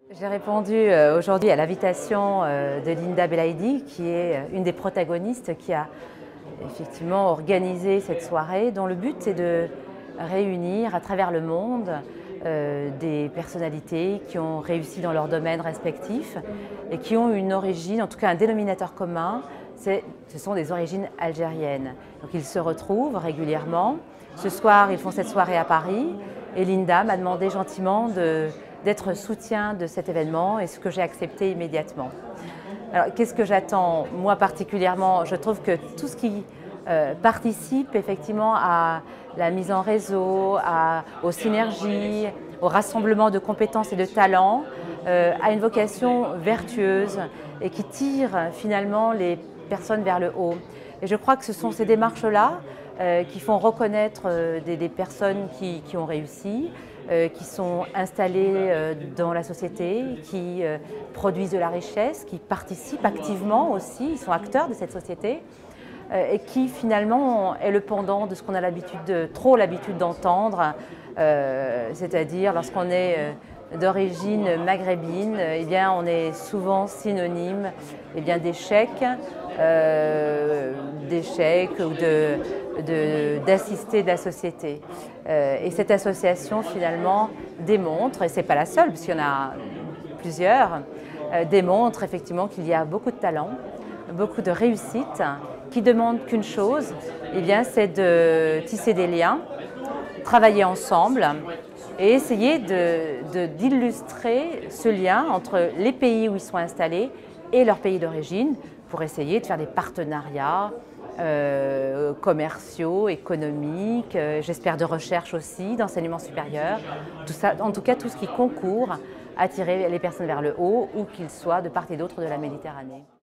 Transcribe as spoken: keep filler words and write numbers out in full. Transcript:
J'ai répondu euh, aujourd'hui à l'invitation euh, de Linda Belaïdi, qui est une des protagonistes qui a effectivement organisé cette soirée, dont le but est de réunir à travers le monde euh, des personnalités qui ont réussi dans leurs domaines respectifs et qui ont une origine, en tout cas un dénominateur commun, ce sont des origines algériennes. Donc ils se retrouvent régulièrement. Ce soir, ils font cette soirée à Paris et Linda m'a demandé gentiment de d'être soutien de cet événement, et ce que j'ai accepté immédiatement. Alors, qu'est-ce que j'attends? Moi particulièrement, je trouve que tout ce qui euh, participe effectivement à la mise en réseau, à, aux synergies, au rassemblement de compétences et de talents, euh, a une vocation vertueuse et qui tire finalement les personnes vers le haut. Et je crois que ce sont ces démarches-là euh, qui font reconnaître euh, des, des personnes qui, qui ont réussi, Euh, qui sont installés euh, dans la société, qui euh, produisent de la richesse, qui participent activement aussi, ils sont acteurs de cette société euh, et qui finalement est le pendant de ce qu'on a l'habitude de, trop l'habitude d'entendre, euh, c'est-à-dire lorsqu'on est euh, d'origine maghrébine, eh bien on est souvent synonyme eh bien d'échec, euh, d'échec ou de d'assister de, de la société. Euh, et cette association finalement démontre, et ce n'est pas la seule puisqu'il y en a plusieurs, euh, démontre effectivement qu'il y a beaucoup de talent, beaucoup de réussite, qui demandent qu'une chose, eh bien c'est de tisser des liens, travailler ensemble et essayer d'illustrer ce lien entre les pays où ils sont installés et leur pays d'origine pour essayer de faire des partenariats Euh, commerciaux, économiques, euh, j'espère de recherche aussi, d'enseignement supérieur, tout ça, en tout cas tout ce qui concourt à tirer les personnes vers le haut, où qu'ils soient de part et d'autre de la Méditerranée.